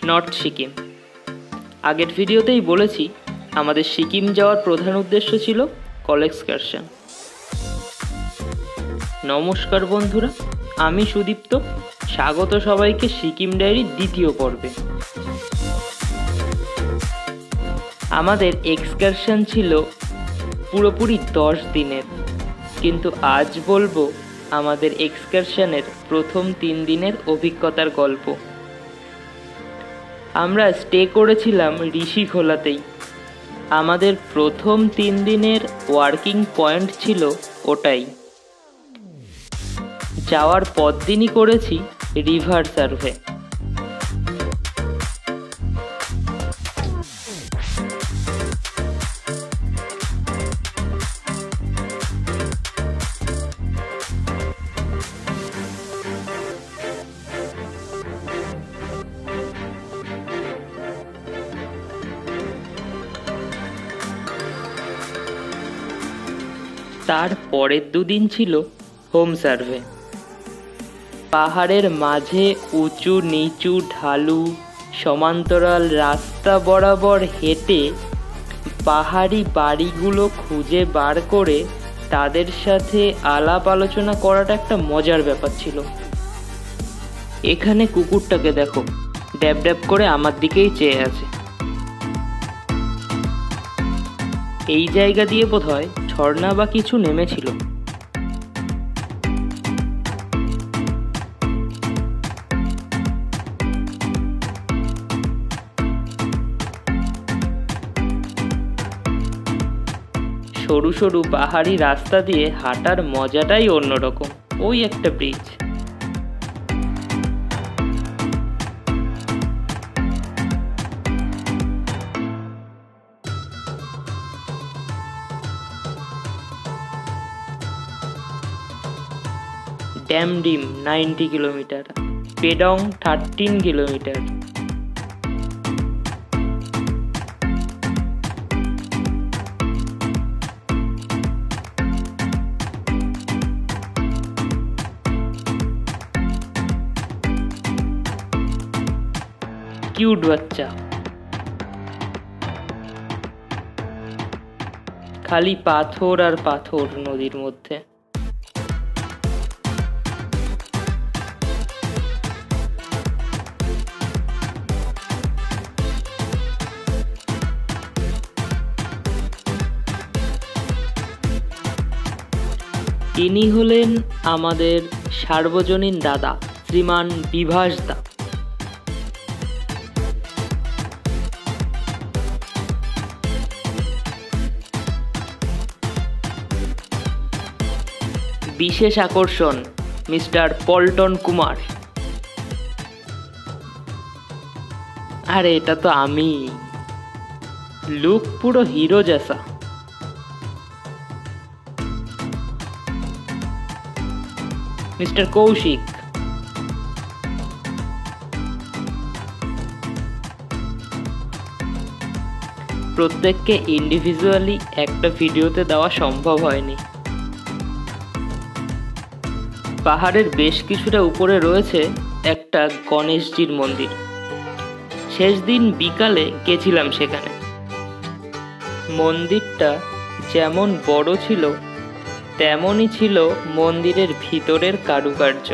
North Sikkim. আগের ভিডিওতেই বলেছি আমাদের সিকিম যাওয়ার প্রধান উদ্দেশ্য ছিল কলেক্সকারশন। নমস্কার বন্ধুরা, আমি সুদীপ্ত, স্বাগত সবাইকে সিকিম ডায়েরির দ্বিতীয় পর্বে। আমাদের এক্সকারশন ছিল পুরোপুরি 10 দিনের, কিন্তু আজ বলবো আমাদের এক্সকারশনের প্রথম 3 দিনের অভিজ্ঞতার গল্প। আমরা স্টে করেছিলাম ঋষিখোলাতেই। আমাদের প্রথম 3 দিনের ওয়ার্কিং পয়েন্ট ছিল ওটাই। যাওয়ার পরদিনই করেছি রিভার সার্ভে। তার পরের দুদিন ছিল হোম সার্ভে। পাহাড়ের মাঝে উঁচু নিচু ঢালু সমান্তরাল রাস্তা বরাবর হেঁটে পাহাড়ি বাড়িগুলো খুঁজে বার করে তাদের সাথে আলাপ আলোচনা করাটা একটা মজার ব্যাপার ছিল। এখানে কুকুরটাকে দেখো, ড্যাব ড্যাব করে আমার দিকেই চেয়ে আছে। এই জায়গা দিয়ে বোধহয় ঝর্ণা বা কিছু নেমেছিল। সরু সরু পাহাড়ি রাস্তা দিয়ে হাঁটার মজাটাই অন্যরকম। ওই একটা bridge. Damdim 90 kilometre, Pedong 13 kilometre. Cute বাচ্চা, খালি পাথর আর পাথর নদীর মধ্যে। ইনি হলেন আমাদের সার্বজনীন দাদা, শ্রীমান বিভাস দা। বিশেষ আকর্ষণ মিস্টার পল্টন কুমার। আরে এটা তো আমি, লুক পুরো হিরো জেসা। মিস্টার কৌশিক। প্রত্যেককে ইন্ডিভিজুয়ালি একটা ভিডিওতে দেওয়া সম্ভব হয়নি। পাহাড়ের বেশ কিছুটা উপরে রয়েছে একটা গণেশজির মন্দির। শেষ দিন বিকালে গেছিলাম সেখানে। মন্দিরটা যেমন বড় ছিল তেমনই ছিল মন্দিরের ভিতরের কারুকার্য।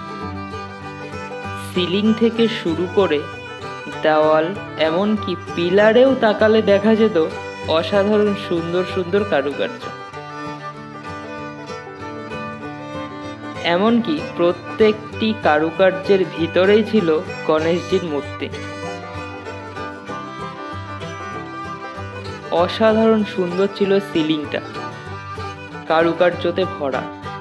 সিলিং থেকে শুরু করে দেওয়াল, এমনকি পিলারেও তাকালে দেখা যেত অসাধারণ সুন্দর সুন্দর কারুকার্য। এমনকি প্রত্যেকটি কারুকার্যের ভিতরেই ছিল গণেশজির মূর্তি। অসাধারণ সুন্দর ছিল সিলিংটা, কারুকার্যতে ভরা।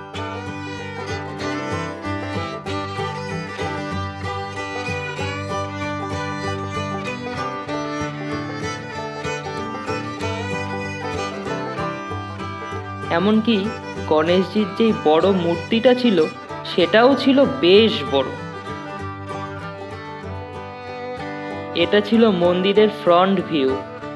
এমনকি গণেশজির যেই বড় মূর্তিটা ছিল সেটাও ছিল বেশ বড়। এটা ছিল মন্দিরের ফ্রন্ট ভিউ।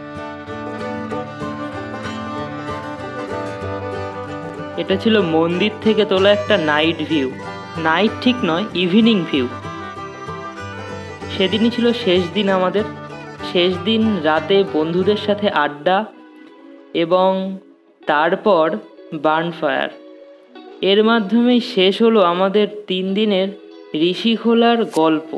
এটা ছিল মন্দির থেকে তোলা একটা নাইট ভিউ। নাইট ঠিক নয়, ইভিনিং ভিউ। সেদিনই ছিল শেষ দিন আমাদের। শেষ দিন রাতে বন্ধুদের সাথে আড্ডা এবং তারপর বার্নফায়ার। এর মাধ্যমেই শেষ হলো আমাদের 3 দিনের ঋষিখোলার গল্প।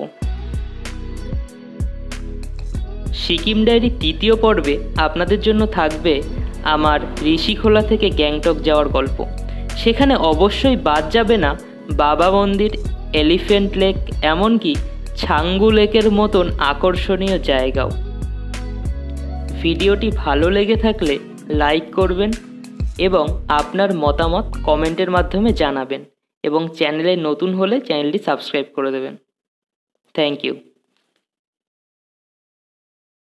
সিকিম ডায়েরি 3য় পর্বে আপনাদের জন্য থাকবে আমার ঋষিখোলা থেকে গ্যাংটক যাওয়ার গল্প। সেখানে অবশ্যই বাদ যাবে না বাবা মন্দির, এলিফ্যান্ট লেক, এমনকি ছাঙ্গু লেকের মতন আকর্ষণীয় জায়গাও। ভিডিওটি ভালো লেগে থাকলে লাইক করবেন এবং আপনার মতামত কমেন্টের মাধ্যমে জানাবেন, এবং চ্যানেলে নতুন হলে চ্যানেলটি সাবস্ক্রাইব করে দেবেন। Thank you.